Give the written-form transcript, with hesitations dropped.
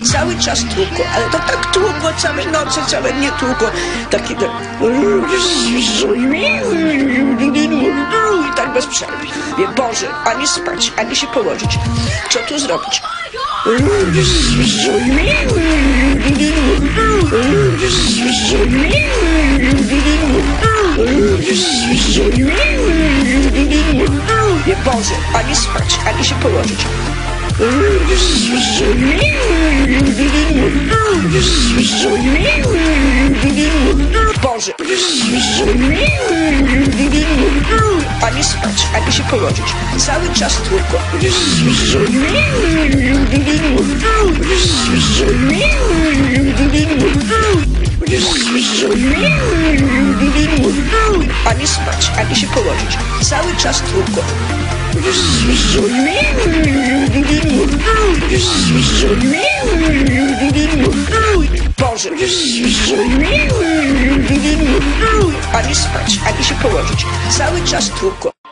Cały czas tłukło, ale to tak tłukło, całe noce, całe dnie tłukło. Taki to... I tak bez przerwy. Wie, Boże, ani spać, ani się położyć. Co tu zrobić? Wie, Boże, ani spać, ani się położyć. Boże, ani spać, ani się położyć. Cały czas tłukło. Ani spać, ani się położyć. Cały czas tłukło. Boże, ani spać, ani się położyć. Cały czas tłukło.